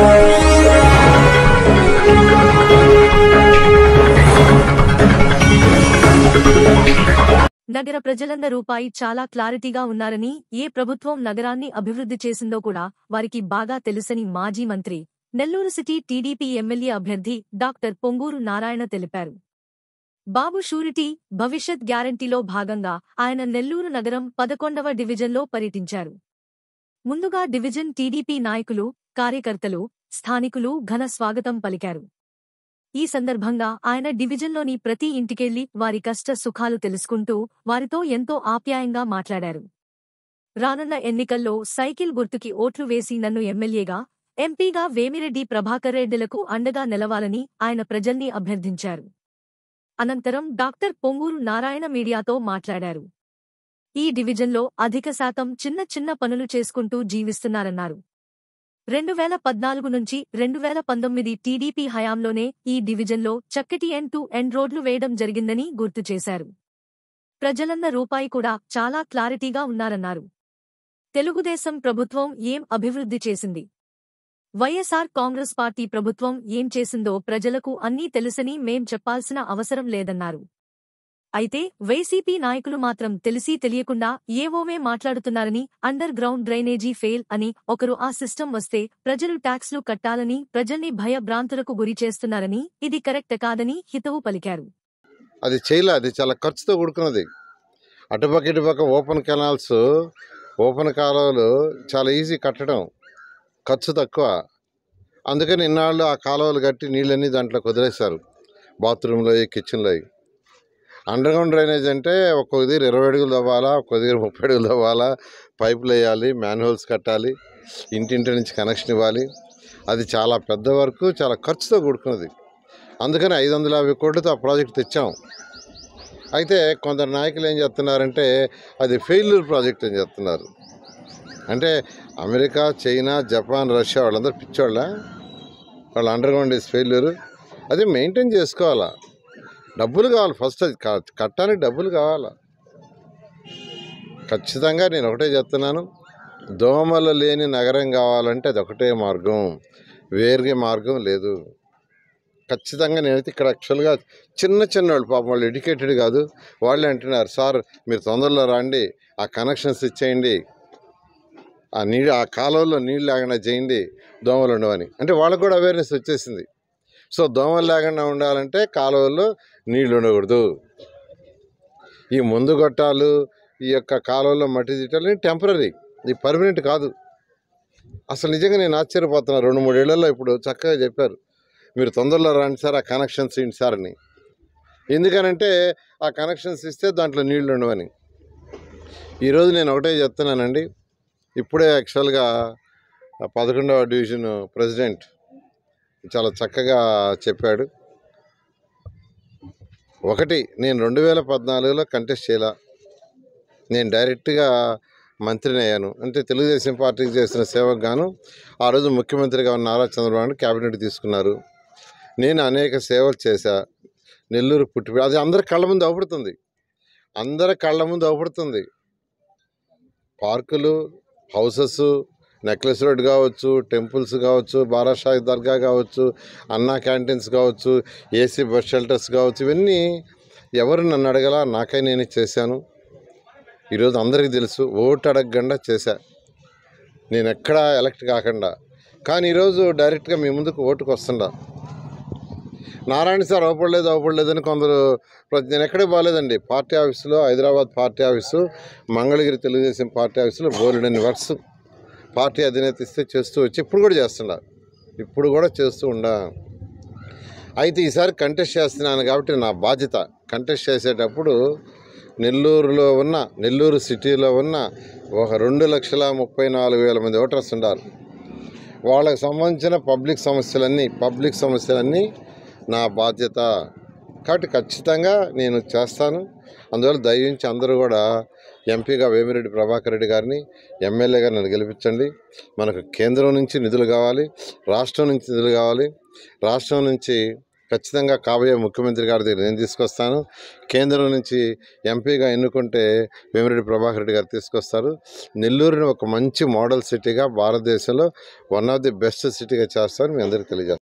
నగర ప్రజలందరూపై చాలా క్లారిటీగా ఉన్నారని, ఏ ప్రభుత్వం నగరాన్ని అభివృద్ధి చేసిందో కూడా వారికి బాగా తెలుసని మాజీ మంత్రి, నెల్లూరు సిటీ టీడీపీ ఎమ్మెల్యే అభ్యర్థి డాక్టర్ పొంగూరు నారాయణ తెలిపారు. బాబు షూరిటీ భవిష్యత్ గ్యారంటీలో భాగంగా ఆయన నెల్లూరు నగరం 11వ డివిజన్లో పర్యటించారు. ముందుగా డివిజన్ టీడీపీ నాయకులు, కార్యకర్తలు, స్థానికులు ఘన స్వాగతం పలికారు. ఈ సందర్భంగా ఆయన డివిజన్లోని ప్రతి ఇంటికెళ్లి వారి కష్ట సుఖాలు తెలుసుకుంటూ వారితో ఎంతో ఆప్యాయంగా మాట్లాడారు. రానున్న ఎన్నికల్లో సైకిల్ గుర్తుకి ఓట్లు వేసి నన్ను ఎమ్మెల్యేగా, ఎంపీగా వేమిరెడ్డి ప్రభాకర్ రెడ్డిలకు అండగా నిలవాలని ఆయన ప్రజల్ని అభ్యర్థించారు. అనంతరం డాక్టర్ పొంగూరు నారాయణ మీడియాతో మాట్లాడారు. ఈ డివిజన్లో అధిక శాతం చిన్న చిన్న పనులు చేసుకుంటూ జీవిస్తున్నారన్నారు. 2014 నుంచి 2019 టీడీపీ హయాంలోనే ఈ డివిజన్లో చక్కటి ఎండ్-టు-ఎండ్ రోడ్లు వేయడం జరిగిందని గుర్తు చేశారు. ప్రజలన్న రూపాయి కూడా చాలా క్లారిటీగా ఉన్నారన్నారు. తెలుగుదేశం ప్రభుత్వం ఏం అభివృద్ధి చేసింది, వైఎస్ఆర్ కాంగ్రెస్ పార్టీ ప్రభుత్వం ఏం చేసిందో ప్రజలకు అన్నీ తెలుసని మేం చెప్పాల్సిన అవసరం లేదన్నారు. అయితే వైసీపీ నాయకులు మాత్రం తెలిసి తెలియకుండా ఏవోవే మాట్లాడుతున్నారని, అండర్ గ్రౌండ్ డ్రైనేజీ ఫెయిల్ అని, ఒకరు ఆ సిస్టమ్ వస్తే ప్రజలు ట్యాక్స్లు కట్టాలని ప్రజల్ని భయభ్రాంతులకు గురి చేస్తున్నారని, ఇది కరెక్ట్ కాదని హితవు పలికారు. అది చేయలే, అది చాలా ఖర్చుతో కూడుకున్నది. అటుపక్క ఇటుపక్క ఓపెన్ కెనాల్స్, ఓపెన్ కాలువలు చాలా ఈజీ కట్టడం, ఖర్చు తక్కువ. అందుకని ఇన్నాళ్ళు ఆ కాలువలు కట్టి నీళ్ళన్నీ దాంట్లో వదిలేశారు, బాత్రూంలో, కిచెన్లో. అండర్ గ్రౌండ్ డ్రైనేజ్ అంటే ఒక్కొక్క దగ్గర 20 అడుగులు తవ్వాలా, ఒక్కొక్క దగ్గర 30 అడుగులు తవ్వాలా, పైపులు వేయాలి, మ్యాన్హోల్స్ కట్టాలి, ఇంటింటి నుంచి కనెక్షన్ ఇవ్వాలి. అది చాలా పెద్ద వరకు, చాలా ఖర్చుతో కూడుకున్నది. అందుకని 550 కోట్లతో ఆ ప్రాజెక్ట్ తెచ్చాం. అయితే కొందరు నాయకులు ఏం చెప్తున్నారంటే అది ఫెయిల్యూర్ ప్రాజెక్ట్ అని చెప్తున్నారు. అంటే అమెరికా, చైనా, జపాన్, రష్యా వాళ్ళందరూ పిచ్చోళ్ళ, వాళ్ళ అండర్ గ్రౌండ్ ఈజ్ ఫెయిల్యూర్. అది మెయింటైన్ చేసుకోవాలా, డబ్బులు కావాలి. ఫస్ట్ అది కట్టడానికి డబ్బులు కావాలా. ఖచ్చితంగా నేను ఒకటే చెప్తున్నాను, దోమలు లేని నగరం కావాలంటే అది ఒకటే మార్గం, వేరే మార్గం లేదు. ఖచ్చితంగా నేనైతే ఇక్కడ యాక్చువల్గా చిన్న వాళ్ళు, పాపం వాళ్ళు ఎడ్యుకేటెడ్ కాదు, వాళ్ళే అంటున్నారు, సార్ మీరు తొందరలో రండి, ఆ కనెక్షన్స్ ఇచ్చేయండి, ఆ కాలువలో నీళ్ళు లేకుండా చేయండి, దోమలు ఉండవని. అంటే వాళ్ళకు కూడా అవేర్నెస్ వచ్చేసింది. సో దోమలు లేకుండా ఉండాలంటే కాలువల్లో నీళ్ళు ఉండకూడదు. ఈ ముందు గొట్టాలు, ఈ యొక్క కాలువల్లో మట్టి తీయటాలు టెంపరీ, ఇది పర్మనెంట్ కాదు. అసలు నిజంగా నేను ఆశ్చర్యపోతున్నాను. 2-3 ఏళ్లలో ఇప్పుడు చక్కగా చెప్పారు, మీరు తొందరలో రండి సార్, ఆ కనెక్షన్స్ ఇవ్వండి సార్ అని. ఎందుకనంటే ఆ కనెక్షన్స్ ఇస్తే దాంట్లో నీళ్లు ఉండవని. ఈరోజు నేను ఒకటే చెప్తున్నానండి, ఇప్పుడే యాక్చువల్గా 11వ డివిజన్ ప్రెసిడెంట్ చాలా చక్కగా చెప్పాడు. ఒకటి, నేను 2014లో కంటెస్ట్ చేయాల, నేను డైరెక్ట్గా మంత్రిని అయ్యాను. అంటే తెలుగుదేశం పార్టీకి చేసిన సేవకు గాను ఆ రోజు ముఖ్యమంత్రిగా ఉన్న నారా చంద్రబాబు క్యాబినెట్ తీసుకున్నారు. నేను అనేక సేవలు చేశా. నెల్లూరు పుట్టి, అది అందరి కళ్ళ ముందు అవుపడుతుంది. పార్కులు, హౌసెస్, నెక్లెస్ రోడ్ కావచ్చు, టెంపుల్స్ కావచ్చు, బారాషాహి దర్గా కావచ్చు, అన్నా క్యాంటీన్స్ కావచ్చు, ఏసీ బస్ షెల్టర్స్ కావచ్చు, ఇవన్నీ ఎవరు నన్ను అడగలా, నాకై నేను చేశాను. ఈరోజు అందరికీ తెలుసు, ఓటు అడగకుండా చేశా, నేను ఎక్కడా ఎలక్ట్ కాకుండా. కానీ ఈరోజు డైరెక్ట్గా మీ ముందుకు ఓటుకు వస్తుండా. నారాయణ సార్ అవపడలేదని కొందరు, నేను ఎక్కడే బాగాలేదండి, పార్టీ ఆఫీసులో, Hyderabad party office, Mangalagiri Telugu Desam party ఆఫీసులో బోలెడన్ని వర్క్స్ పార్టీ అధినేత ఇస్తే చేస్తూ వచ్చి ఇప్పుడు కూడా చేస్తూ ఉండా. అయితే ఈసారి కంటెస్ట్ చేస్తున్నాను కాబట్టి నా బాధ్యత, కంటెస్ట్ చేసేటప్పుడు నెల్లూరు సిటీలో ఉన్న ఒక 2,34,000 మంది ఓటర్స్ ఉండాలి. వాళ్ళకి సంబంధించిన పబ్లిక్ సమస్యలన్నీ నా బాధ్యత. కాబట్టి ఖచ్చితంగా నేను చేస్తాను. అందువల్ల దయించి అందరూ కూడా ఎంపీగా వేమిరెడ్డి ప్రభాకర్ రెడ్డి గారిని, ఎమ్మెల్యేగా నన్ను గెలిపించండి. మనకు కేంద్రం నుంచి నిధులు కావాలి, రాష్ట్రం నుంచి నిధులు కావాలి. రాష్ట్రం నుంచి ఖచ్చితంగా కాబోయే ముఖ్యమంత్రి గారి దగ్గర నేను తీసుకొస్తాను. కేంద్రం నుంచి ఎంపీగా ఎన్నుకుంటే వేమిరెడ్డి ప్రభాకర్ రెడ్డి గారు తీసుకొస్తారు. నెల్లూరుని ఒక మంచి మోడల్ సిటీగా భారతదేశంలో వన్ ఆఫ్ ది బెస్ట్ సిటీగా చేస్తారని మీ అందరికీ తెలియజేస్తాను.